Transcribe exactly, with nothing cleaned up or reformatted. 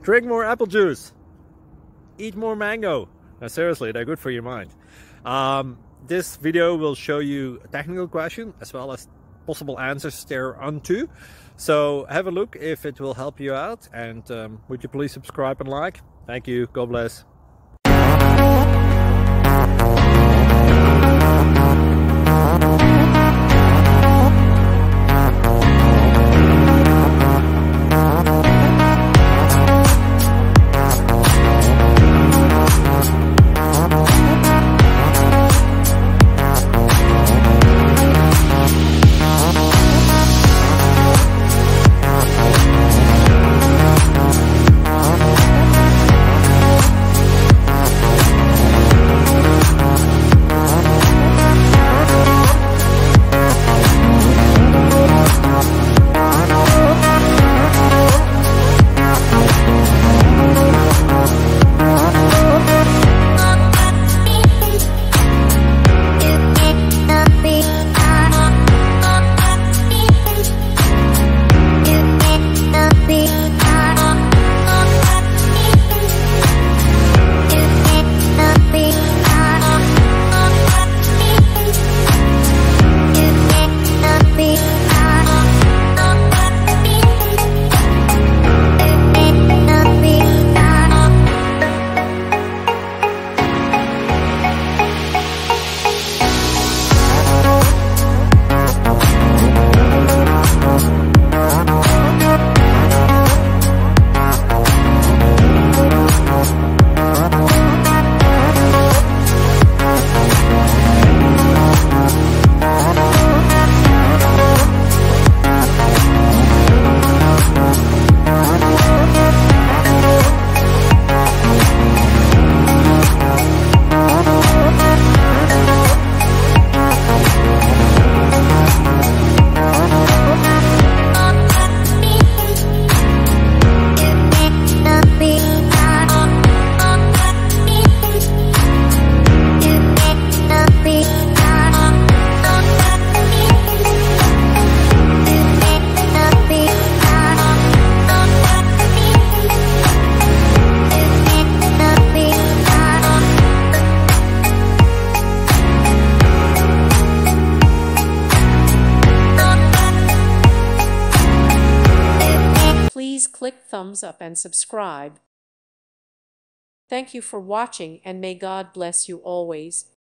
Drink more apple juice. Eat more mango. Now seriously, they're good for your mind. Um, this video will show you a technical question as well as possible answers thereunto. So have a look if it will help you out, and um, would you please subscribe and like? Thank you. God bless. Please click thumbs up and subscribe. Thank you for watching, and may God bless you always.